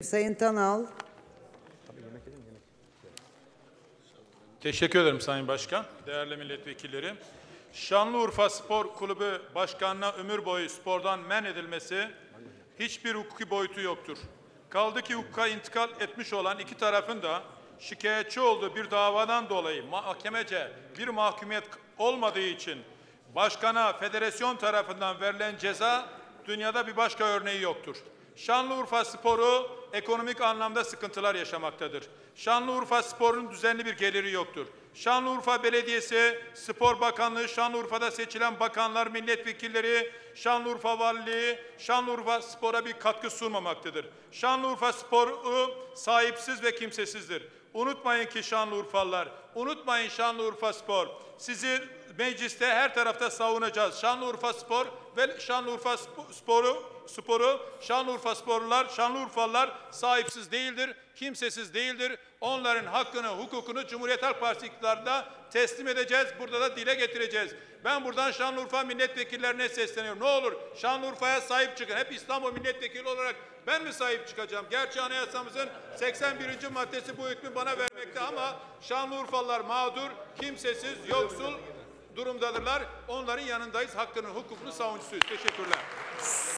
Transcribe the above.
Sayın Tanal. Teşekkür ederim Sayın Başkan, değerli milletvekilleri. Şanlıurfa Spor Kulübü Başkanı'na ömür boyu spordan men edilmesi hiçbir hukuki boyutu yoktur. Kaldı ki hukuka intikal etmiş olan iki tarafın da şikayetçi olduğu bir davadan dolayı mahkemece bir mahkumiyet olmadığı için başkana federasyon tarafından verilen ceza dünyada bir başka örneği yoktur. Şanlıurfa Sporu ekonomik anlamda sıkıntılar yaşamaktadır. Şanlıurfa Spor'un düzenli bir geliri yoktur. Şanlıurfa Belediyesi, Spor Bakanlığı, Şanlıurfa'da seçilen bakanlar, milletvekilleri, Şanlıurfa Valiliği, Şanlıurfa Spor'a bir katkı sunmamaktadır. Şanlıurfa Spor'u sahipsiz ve kimsesizdir. Unutmayın ki Şanlıurfalılar, unutmayın Şanlıurfa Spor. Sizi mecliste her tarafta savunacağız. Şanlıurfa Spor ve Şanlıurfa Sporu, Şanlıurfa Sporlular, Şanlıurfalılar sahipsiz değildir, kimsesiz değildir. Onların hakkını, hukukunu Cumhuriyet Halk Partisi iktidarında teslim edeceğiz. Burada da dile getireceğiz. Ben buradan Şanlıurfa milletvekillerine sesleniyorum. Ne olur Şanlıurfa'ya sahip çıkın. Hep İstanbul milletvekili olarak ben mi sahip çıkacağım? Gerçi anayasamızın 81. maddesi bu hükmü bana vermekte ama Şanlıurfalılar mağdur, kimsesiz, yoksul durumdadırlar. Onların yanındayız. Hakkının, hukukunu savunucusuyuz. Teşekkürler.